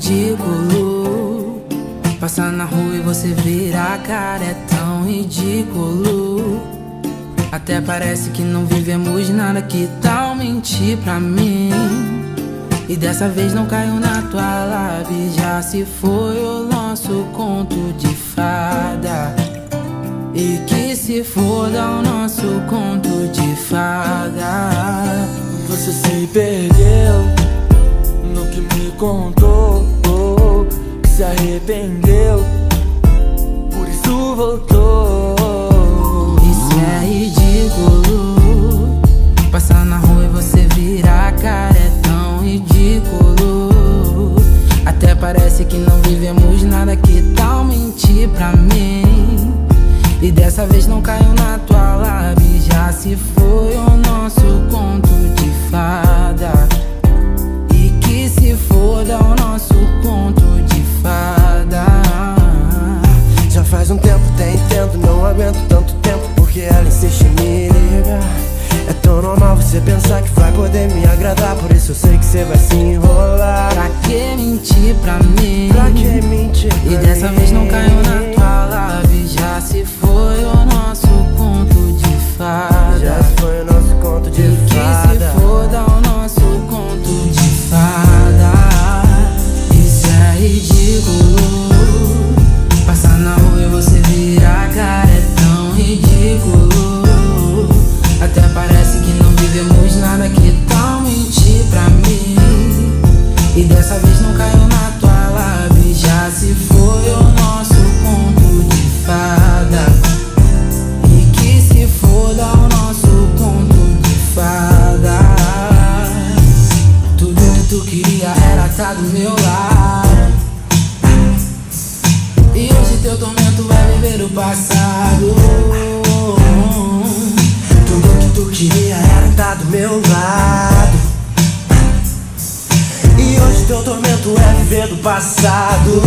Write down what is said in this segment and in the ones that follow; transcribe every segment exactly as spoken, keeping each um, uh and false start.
ridículo. Passar na rua e você vira a cara, é tão ridículo. Até parece que não vivemos nada, que tal mentir pra mim? E dessa vez não caiu na tua lábia, já se foi o nosso conto de fada. E que se foda o nosso conto de fada. Você se perdeu no que me contou, se arrependeu, por isso voltou. Isso é ridículo. Passar na rua e você vira a cara, é tão ridículo. Até parece que não vivemos nada, que tal mentir pra mim? E dessa vez não caiu na tua lábia, já se foi o nosso conto de fada. E que se foda o nosso conto de fada. Já faz um tempo, até entendo, não aguento tanto tempo, porque ela insiste em me ligar. É tão normal você pensar que vai poder me agradar, por isso eu sei que você vai se enrolar. Pra que mentir pra mim? Pra que mentir pra E dessa mim? vez não caiu na tua lábia, já se foi o nosso conto de fada. Já foi o nosso conto de e fada. Que se foda o nosso conto de fada. Isso é ridículo. Passar na rua e você vira a cara, é tão ridículo. Até parece que não vivemos nada, que tal mentir pra mim? E dessa vez não caiu na tua lábia, já se foi o nosso conto de fada. E que se foda o nosso conto de fada. Tudo que tu queria era estar do meu lado, e hoje teu tormento é viver o passado. Tudo que tu queria era estar do meu lado, e hoje teu tormento é viver do passado.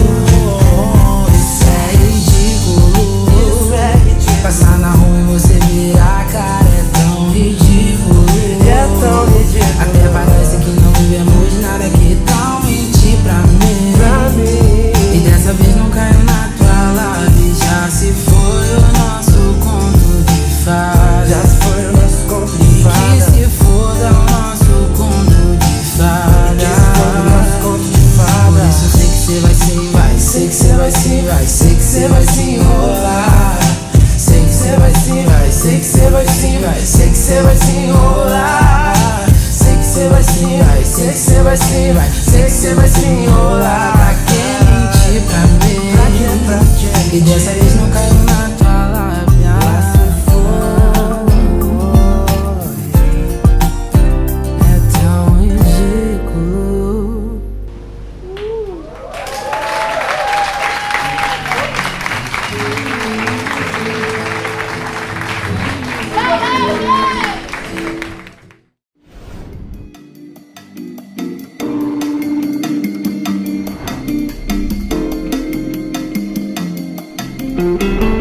Isso é ridículo. Isso é ridículo. Passar na rua e você vira a cara, é tão ridículo. É tão ridículo. Até parece que não vivemos nada, que tal mentir pra mim? Pra mim. E dessa vez não caiu na tua lábia, já se foi o nosso conto de fada. Já se foi o nosso conto de E fada. que se foda o nosso conto de fada. Que se foda o nosso conto de fada. Por isso eu sei que cê vai sim, vai. Sei que cê vai sim, vai. Sei que cê vai se enrolar. Sei que cê vai sim, vai. Sei que cê vai sim, vai. Sei que cê vai se enrolar. Sei que cê vai sim, vai. Sei que cê vai sim, vai. Sei que cê vai se enrolar. Pra que mentir pra mim? Pra que, pra que E dessa vez não caiu na tua lábia. É tão ridículo. fada.